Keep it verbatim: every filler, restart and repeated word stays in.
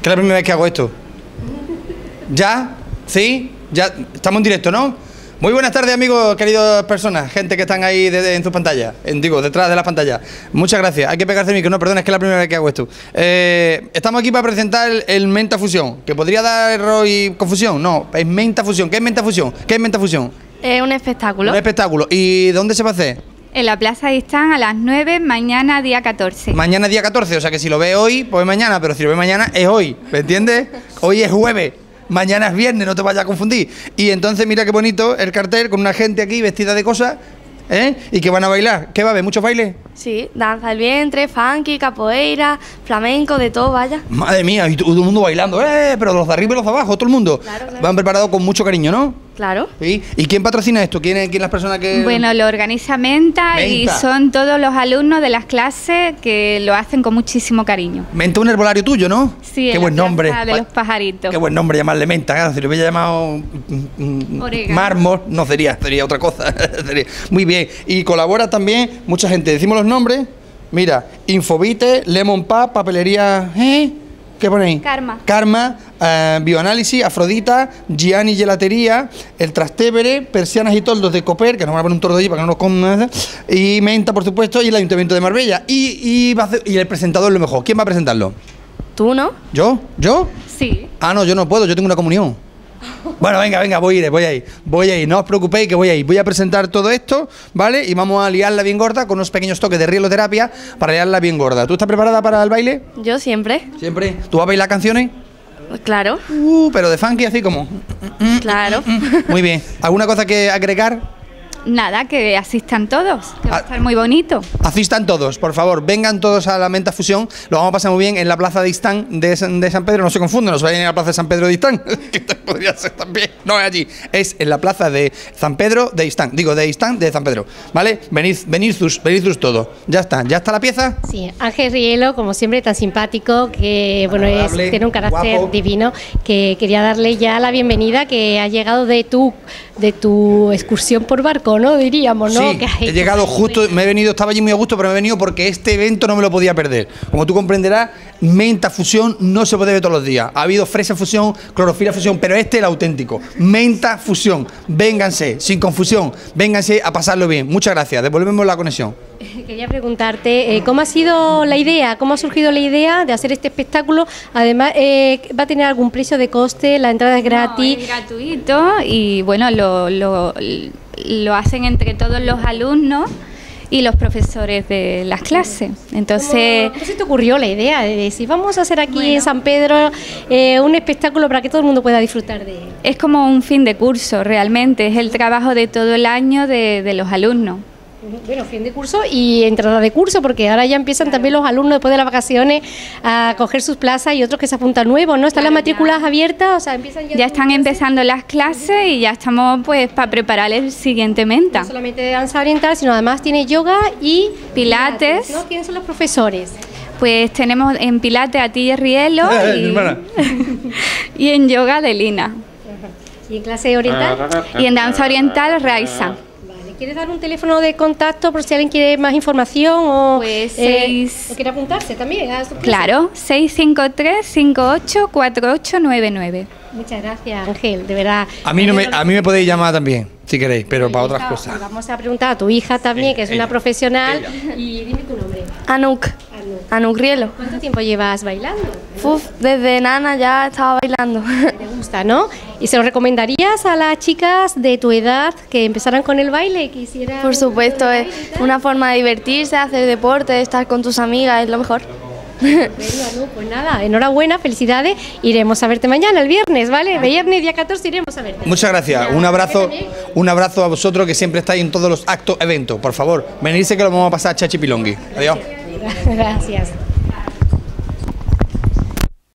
es la primera vez que hago esto. ¿Ya? ¿Sí? Ya estamos en directo, ¿no? Muy buenas tardes, amigos, queridas personas, gente que están ahí de, de, en sus pantallas, en, digo, detrás de las pantallas. Muchas gracias. Hay que pegarse el micro, no, perdón, es que es la primera vez que hago esto. Eh, estamos aquí para presentar el, el Menta Fusión, que podría dar error y confusión. No, es Menta Fusión. ¿Qué es Menta Fusión? ¿Qué es Menta Fusión? Es un espectáculo. Un espectáculo. ¿Y dónde se va a hacer? En la Plaza de Istán a las nueve, mañana día catorce. Mañana día catorce, o sea que si lo ve hoy, pues es mañana, pero si lo ve mañana es hoy, ¿me entiendes? Hoy es jueves. Mañana es viernes, no te vayas a confundir. Y entonces mira qué bonito el cartel con una gente aquí vestida de cosas, ¿eh? Y que van a bailar. ¿Qué va a haber? ¿Muchos bailes? Sí, danza del vientre, funky, capoeira, flamenco, de todo, vaya. Madre mía, y todo el mundo bailando, ¡eh! Pero los de arriba y los de abajo, todo el mundo. Claro, claro. Van preparados con mucho cariño, ¿no? Claro. ¿Sí? ¿Y quién patrocina esto? ¿Quién es, quién es las personas que...? Bueno, lo organiza Menta, Menta. Y son todos los alumnos de las clases que lo hacen con muchísimo cariño. Menta, un herbolario tuyo, ¿no? Sí, qué en buen la nombre. Plaza de los Pajaritos. Qué buen nombre llamarle Menta, claro. Si lo hubiera llamado mm, Orégano. mármol, no sería, sería otra cosa. Sería- Muy bien. Y colabora también mucha gente. Decimos los nombres. Mira, Infovite, Lemon Pub, Papelería... ¿Eh? ¿Qué ponéis? Karma. Karma, eh, Bioanálisis, Afrodita, Gianni Gelatería, El Trastevere, Persianas y Toldos de Coper, que nos van a poner un tordo allí para que no nos coman, y Menta, por supuesto, y el Ayuntamiento de Marbella. Y, y, va a hacer- y el presentador lo mejor. ¿Quién va a presentarlo? ¿Tú no? ¿Yo? ¿Yo? Sí. Ah, no, yo no puedo, yo tengo una comunión. Bueno, venga, venga, voy a ir, voy a ir, voy a ir, no os preocupéis que voy a ir. Voy a presentar todo esto, ¿vale? Y vamos a liarla bien gorda con unos pequeños toques de rieloterapia para liarla bien gorda. ¿Tú estás preparada para el baile? Yo siempre. Siempre. ¿Tú vas a bailar canciones? Claro. Uh, pero de funky así como... Claro. Muy bien. ¿Alguna cosa que agregar? Nada, que asistan todos, que va a Ah. estar muy bonito. Asistan todos, por favor, vengan todos a la Menta Fusión. Lo vamos a pasar muy bien en la plaza de Istán de, San- de San Pedro. No se confundan, no se vayan a la plaza de San Pedro de Istán, que podría ser también. No es allí, es en la plaza de San Pedro de Istán. Digo, de Istán de San Pedro. ¿Vale? Venid, venid sus, venid sus todos. Ya está, ¿ya está la pieza? Sí, Ángel Rielo, como siempre, tan simpático, que bueno, es, Agradable, tiene un carácter guapo. divino, que quería darle ya la bienvenida, que ha llegado de tu, de tu excursión por barco, ¿no? Diríamos, ¿no? Sí, Que has he hecho. llegado justo, me he venido, estaba allí muy a gusto, pero me he venido porque este evento no me lo podía perder. Como tú comprenderás, Menta Fusión no se puede ver todos los días. Ha habido Fresa Fusión, Clorofila Fusión, pero este es el auténtico. Menta Fusión. Vénganse, sin confusión, vénganse a pasarlo bien. Muchas gracias, devolvemos la conexión. Quería preguntarte, eh, ¿cómo ha sido la idea? ¿Cómo ha surgido la idea de hacer este espectáculo? Además, eh, ¿va a tener algún precio de coste? ¿La entrada es gratis? No, es gratuito y bueno, lo, lo, lo hacen entre todos los alumnos y los profesores de las clases. Entonces, ¿Cómo, cómo se te ocurrió la idea de decir, vamos a hacer aquí Bueno. en San Pedro eh, un espectáculo para que todo el mundo pueda disfrutar de él? es como un fin de curso, realmente, es el trabajo de todo el año de, de los alumnos. Bueno, fin de curso y entrada de curso, porque ahora ya empiezan también los alumnos después de las vacaciones a coger sus plazas y otros que se apuntan nuevos, ¿no? ¿Están Claro, las matrículas ya. abiertas? O sea, empiezan ya... Ya están empezando las clases y ya estamos pues para preparar el siguiente Menta. No solamente de danza oriental, sino además tiene yoga y Pilates. ¿no? ¿Quiénes son los profesores? Pues tenemos en Pilates a Tille Rielo Mi y, hermana. y en yoga de Lina. ¿Y en clase oriental? Y en danza oriental Raiza. Vale. ¿Quieres dar un teléfono de contacto por si alguien quiere más información o, Pues eh, seis- o quiere apuntarse también a sus clases? Claro, seis cinco tres, cinco ocho, cuatro ocho nueve nueve. Muchas gracias, Ángel, de verdad. A mí, no me, a mí me podéis llamar también, si queréis, pero para otras Hija, cosas. Vamos a preguntar a tu hija también, que es una ella. profesional. Y dime tu nombre. Anuk, Anu. Anuk Rielo. ¿Cuánto tiempo llevas bailando? Uf, desde nana ya estaba bailando. Te gusta, ¿no? ¿Y se lo recomendarías a las chicas de tu edad que empezaran con el baile? Que hicieran Por supuesto, es una forma de divertirse, hacer deporte, estar con tus amigas, es lo mejor. Bueno, Anu, pues nada, enhorabuena, felicidades. Iremos a verte mañana, el viernes, ¿vale? Viernes, día catorce, iremos a verte. Muchas gracias, un abrazo, un abrazo a vosotros que siempre estáis en todos los actos, eventos. Por favor, venirse que lo vamos a pasar chachi pilongui. Adiós. Gracias.